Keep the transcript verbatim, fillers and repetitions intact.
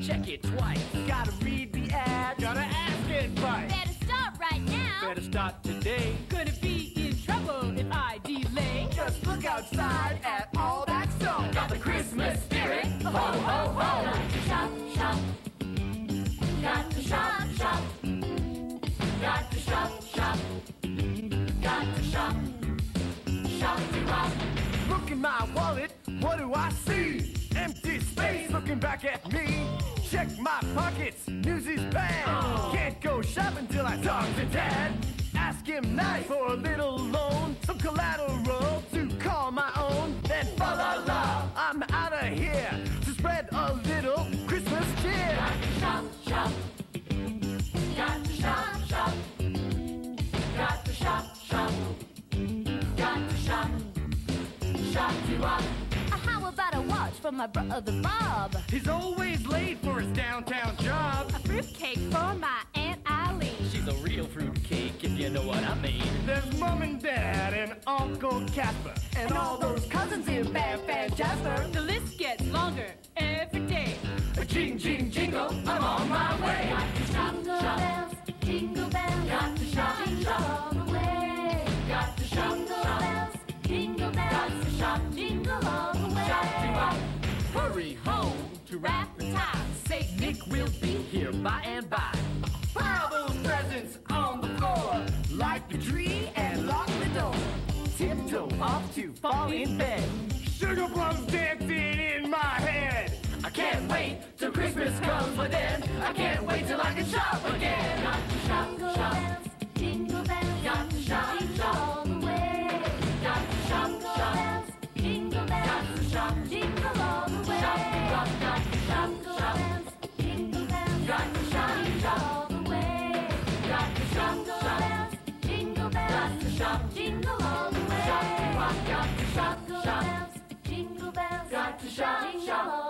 check it twice. Gotta read the ad, gotta ask advice. Better start right now. Better start today. Gonna be in trouble if I delay. Just look outside at all that's so. Got the Christmas spirit, ho ho ho. Got to shop, shop. Got to shop, shop. Got to shop, shop. Got to shop. Shop to rock. Look in my wallet, what do I see? Empty space looking back at me. Check my pockets, news is bad. Can't go shopping till I talk to Dad. Ask him nice for a little loan, some collateral to call my own. Then fa la la, I'm out of here to spread a little Christmas cheer. Got to shop, shop. Got to shop, shop. Got to shop, shop. Got to shop. Shop to rock. How about a watch from my brother Bob? He's always late for his downtown job. A fruitcake for my Aunt Eileen. She's a real fruitcake, if you know what I mean. There's Mom and Dad and Uncle Casper and all those cousins in Bam Bam Jasper. The list gets longer every day. Jing, jing, jingle, I'm on my way. Got to shop, Jingle shop. bells, jingle bells, Got to shop, jingle shop. all the way. Got to shop, Jingle shop. bells, jingle bells, Got to shop. jingle all the way. Shop to rock. Hurry home to wrap the tie. Saint Nick will be here by and by. Pile those presents on the floor. Light the tree and lock the door. Tiptoe off to fall in bed. Sugar plums dancing in my head. I can't wait till Christmas comes, but then I can't wait till I can shop again. Got to shop, Jingle shop. bells, jingle bells, Got to shop, jingle shop. all the way. Got to shop, Jingle shop. bells, jingle bells, Got to shop. jingle all the way. Shop to rock. Got to shop, Jingle shop. bells, jingle bells, Got to shop, jingle shop. all the way. Got to shop, Jingle shop. bells, jingle bells, Got to shop. jingle all the way. Shop to rock. Got to shop, Jingle shop. bells, jingle bells, Got to shop, jingle shop. all